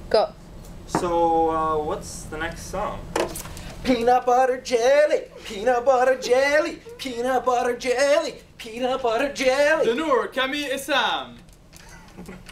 Go. So, what's the next song? Peanut butter jelly, peanut butter jelly, peanut butter jelly, peanut butter jelly. دنور كمي اسام